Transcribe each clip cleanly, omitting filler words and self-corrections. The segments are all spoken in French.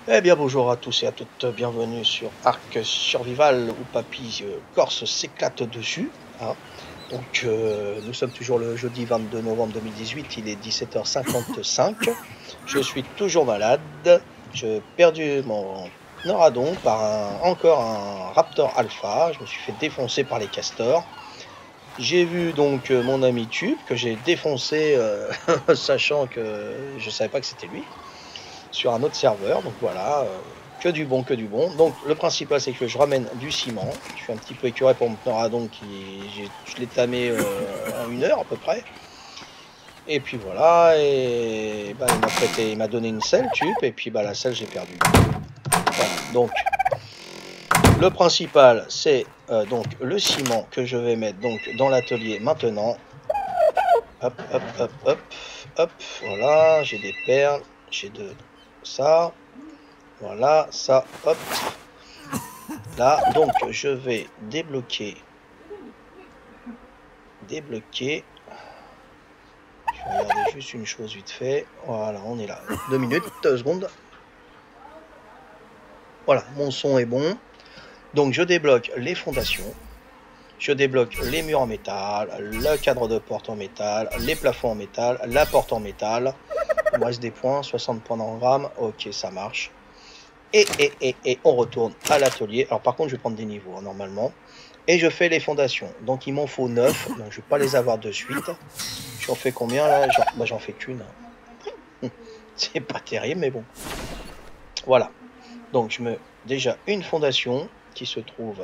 Eh bien bonjour à tous et à toutes, bienvenue sur Arc Survival où Papy Corse s'éclate dessus. Hein. Donc nous sommes toujours le jeudi 22 novembre 2018, il est 17h55. Je suis toujours malade, j'ai perdu mon Noradon par encore un Raptor Alpha, je me suis fait défoncer par les castors. J'ai vu donc mon ami Tube que j'ai défoncé sachant que je savais pas que c'était lui. Sur un autre serveur, donc voilà, que du bon, que du bon. Donc le principal c'est que je ramène du ciment, je suis un petit peu écœuré pour mon Noradon je l'ai tamé en 1 heure à peu près. Et puis voilà, et bah, il m'a donné une selle tube, et puis bah la selle j'ai perdu. Voilà, donc le principal c'est donc le ciment que je vais mettre donc dans l'atelier maintenant. Hop, hop, hop, hop, hop, voilà, j'ai des perles, j'ai de ça. Voilà, ça, hop. Là, donc je vais débloquer. Je vais regarder juste une chose vite fait. Voilà, on est là. 2 minutes, 2 secondes. Voilà, mon son est bon. Donc je débloque les fondations. Je débloque les murs en métal, le cadre de porte en métal, les plafonds en métal, la porte en métal. Il me reste des points, 60 points d'engramme. Ok, ça marche. Et on retourne à l'atelier. Alors par contre, je vais prendre des niveaux, hein, normalement. Et je fais les fondations. Donc il m'en faut 9. Donc je vais pas les avoir de suite. J'en fais combien là? J'en fais qu'une. C'est pas terrible, mais bon. Voilà. Donc je mets déjà une fondation qui se trouve...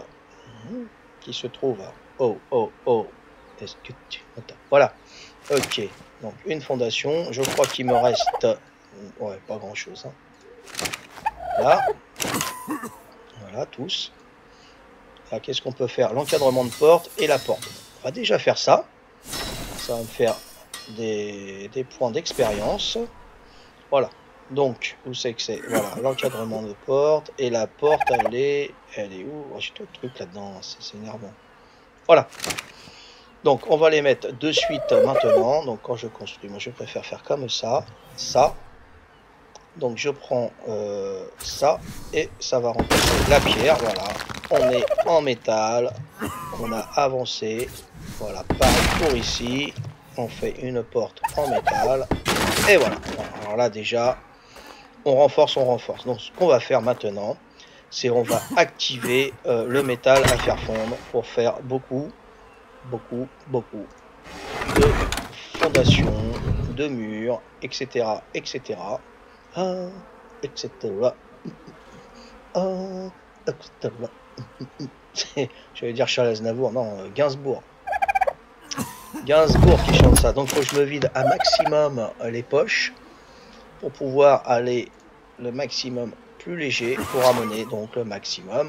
Oh. Est-ce que tu... Attends. Voilà. Ok. Donc une fondation. Je crois qu'il me reste... Ouais, pas grand chose. Hein. Là. Voilà, tous. Là, qu'est-ce qu'on peut faire? L'encadrement de porte et la porte. On va déjà faire ça. Ça va me faire des points d'expérience. Voilà. Donc, où c'est que c'est? Voilà, l'encadrement de porte. Et la porte, elle est où? Oh, j'ai trop de trucs là-dedans. C'est énervant. Voilà. Donc, on va les mettre de suite maintenant. Donc, quand je construis, moi, je préfère faire comme ça. Ça. Donc je prends ça et ça va remplacer la pierre. Voilà, on est en métal, on a avancé. Voilà, pareil pour ici, on fait une porte en métal et voilà. Alors là déjà, on renforce. Donc ce qu'on va faire maintenant, c'est on va activer le métal à faire fondre pour faire beaucoup de fondations, de murs, etc. etc. Etc. Je vais dire Charles Aznavour, non, Gainsbourg. Gainsbourg qui chante ça. Donc, il faut que je me vide à maximum les poches pour pouvoir aller le maximum plus léger pour amener donc le maximum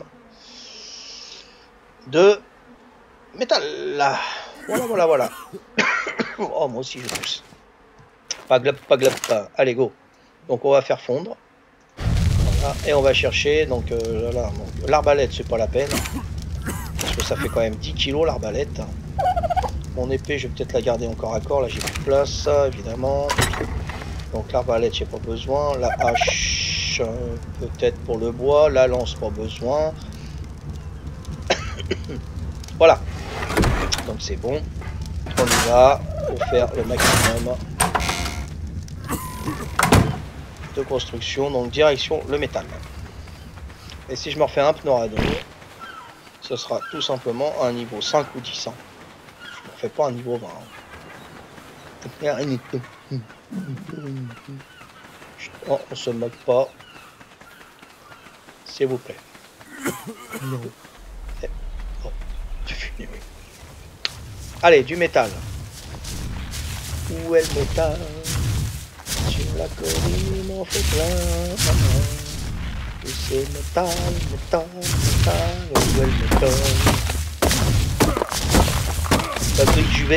de métal. Là. Voilà. Oh, moi aussi je pousse. Pas glop. Allez, go. Donc, on va faire fondre. Voilà. Et on va chercher. Donc, l'arbalète, c'est pas la peine. Parce que ça fait quand même 10 kg l'arbalète. Mon épée, je vais peut-être la garder encore à corps. Là, j'ai plus de place, évidemment. Donc, l'arbalète, j'ai pas besoin. La hache, peut-être pour le bois. La lance, pas besoin. Voilà. Donc, c'est bon. On y va pour faire le maximum de construction. Donc, direction le métal. Et si je me refais un Noradon, ce sera tout simplement un niveau 5 ou 10 ans. Je ne refais pas un niveau 20. Oh, on se moque pas. S'il vous plaît. Oh, allez, du métal. Où est le métal? Sur la colline, on fait plein. C'est métal. Où est le métal? Fabrique Juvet.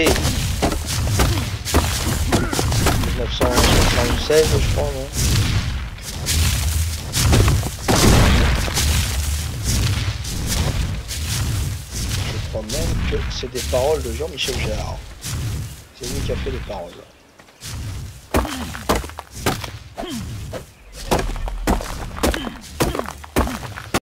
1976, je crois, non? Je crois même que c'est des paroles de Jean-Michel Jarre. C'est lui qui a fait les paroles.